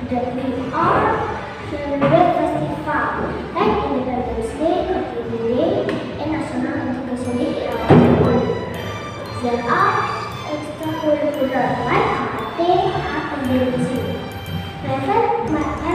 that we are celebrate festival like Independence Day, Republic Day, and National Education Day around the world. There are extracurricular like karate, art, and dancing. Private